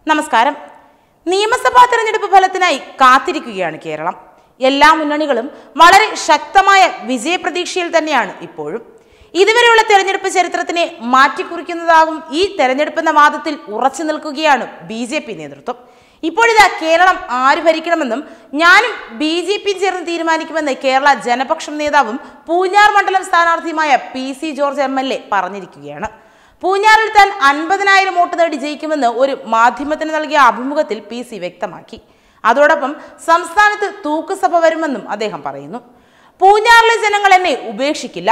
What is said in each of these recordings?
നമസ്കാരം. നിയമസഭാ തെരഞ്ഞെടുപ്പ് ഫലത്തിനായി കാത്തിരിക്കുകയാണ് കേരളം. എല്ലാ മുന്നണികളും വളരെ ശക്തമായ വിജയപ്രതീക്ഷയിൽ തന്നെയാണ് ഇപ്പോഴും. ഇതുവരെയുള്ള തെരഞ്ഞെടുപ്പ് ചരിത്രത്തിനെ മാറ്റിക്കുറിക്കുന്നതാകും ഈ തെരഞ്ഞെടുപ്പ് എന്ന വാദത്തിൽ ഉറച്ചു നിൽക്കുകയാണ് BJP നേതൃത്വം. ഇപ്പോഴിതാ കേരളം ആര് ഭരിക്കണമെന്നും ഞാനും BJP ചേർന്ന് തീരുമാനിക്കുമെന്ന് കേരള ജനപക്ഷം നേതാവും പൂഞ്ഞാർ മണ്ഡലം സ്ഥാനാർത്ഥിയുമായ PC ജോർജ് MLA പറഞ്ഞിരിക്കുകയാണ്. പൂഞ്ഞാറിൽ താൻ 50,000 വോട്ട് നേടി ജയിക്കുമെന്ന് ഒരു മാധ്യമത്തിന് നൽകിയ അഭിമുഖത്തിൽ PC വ്യക്തമാക്കി. അതോടൊപ്പം സംസ്ഥാനത്ത് തൂക്കുസഭ വരുമെന്നും അദ്ദേഹം പറയുന്നു. പൂഞ്ഞാറിലെ ജനങ്ങൾ എന്നെ ഉപേക്ഷിക്കില്ല,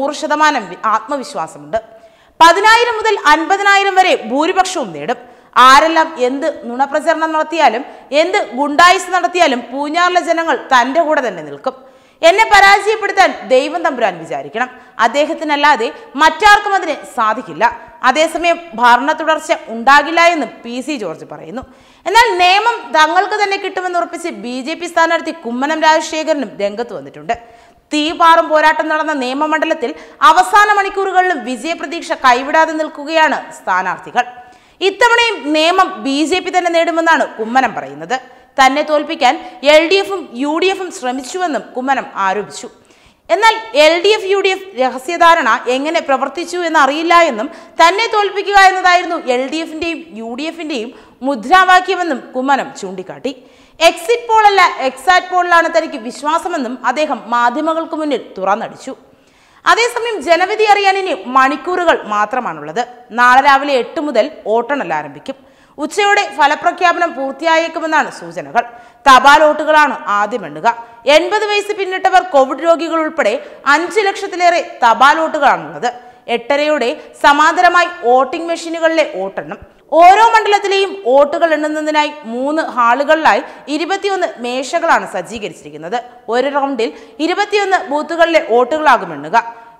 100% ആത്മവിശ്വാസമുണ്ട്. 10,000 മുതൽ 50,000 വരെ ഭൂരിപക്ഷവും നേടും. ആരെല്ലാം എന്ത് നുണപ്രചരണം നടത്തിയാലും എന്ത് ഗുണ്ടായിസ് നടത്തിയാലും പൂഞ്ഞാറിലെ ജനങ്ങൾ തൻ്റെ കൂടെ തന്നെ നിൽക്കും. എന്നെ പരാജയപ്പെടുത്താൻ ദൈവം തമ്പുരാൻ വിചാരിക്കണം. അദ്ദേഹത്തിനല്ലാതെ മറ്റാർക്കും അതിന് സാധിക്കില്ല. അതേസമയം ഭരണ തുടർച്ച ഉണ്ടാകില്ല എന്നും PC ജോർജ് പറയുന്നു. എന്നാൽ നിയമം തങ്ങൾക്ക് തന്നെ കിട്ടുമെന്ന് ഉറപ്പിച്ച് BJP സ്ഥാനാർത്ഥി കുമ്മനം രാജശേഖരനും രംഗത്ത് വന്നിട്ടുണ്ട്. തീപാറും പോരാട്ടം നടന്ന നിയമമണ്ഡലത്തിൽ അവസാന മണിക്കൂറുകളിലും വിജയപ്രതീക്ഷ കൈവിടാതെ നിൽക്കുകയാണ് സ്ഥാനാർത്ഥികൾ. ഇത്തവണയും നിയമം BJP തന്നെ നേടുമെന്നാണ് കുമ്മനം പറയുന്നത്. തന്നെ തോൽപ്പിക്കാൻ LDFും UDFും ശ്രമിച്ചുവെന്നും കുമ്മനം ആരോപിച്ചു. എന്നാൽ LDF UDF രഹസ്യധാരണ എങ്ങനെ പ്രവർത്തിച്ചു എന്നറിയില്ല എന്നും തന്നെ തോൽപ്പിക്കുക എന്നതായിരുന്നു LDFിന്റെയും UDFിന്റെയും മുദ്രാവാക്യമെന്നും കുമ്മനം ചൂണ്ടിക്കാട്ടി. എക്സിറ്റ് പോൾ അല്ല എക്സാറ്റ് പോളിലാണ് തനിക്ക് വിശ്വാസമെന്നും അദ്ദേഹം മാധ്യമങ്ങൾക്ക് മുന്നിൽ തുറന്നടിച്ചു. അതേസമയം ജനവിധി അറിയാൻ ഇനി മണിക്കൂറുകൾ മാത്രമാണുള്ളത്. നാളെ രാവിലെ 8 മുതൽ വോട്ടെണ്ണൽ ആരംഭിക്കും. ഉച്ചയോടെ ഫലപ്രഖ്യാപനം പൂർത്തിയായേക്കുമെന്നാണ് സൂചനകൾ. തപാൽ വോട്ടുകളാണ് ആദ്യം എണ്ണുക. 80 വയസ്സ് പിന്നിട്ടവർ, കോവിഡ് രോഗികൾ ഉൾപ്പെടെ 5 ലക്ഷത്തിലേറെ തപാൽ വോട്ടുകളാണുള്ളത്. 8:30 സമാന്തരമായി വോട്ടിംഗ് മെഷീനുകളിലെ വോട്ടെണ്ണം. ഓരോ മണ്ഡലത്തിലെയും വോട്ടുകൾ എണ്ണുന്നതിനായി 3 ഹാളുകളിലായി 21 മേശകളാണ് സജ്ജീകരിച്ചിരിക്കുന്നത്. ഒരു റൗണ്ടിൽ 21 ബൂത്തുകളിലെ വോട്ടുകളാകും എണ്ണുക.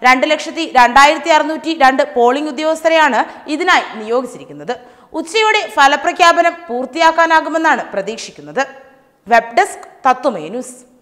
2,02,602 പോളിംഗ് ഉദ്യോഗസ്ഥരെയാണ് ഇതിനായി നിയോഗിച്ചിരിക്കുന്നത്. ഉച്ചയോടെ ഫലപ്രഖ്യാപനം പൂർത്തിയാക്കാനാകുമെന്നാണ് പ്രതീക്ഷിക്കുന്നത്. Web desk Tatwamayi news.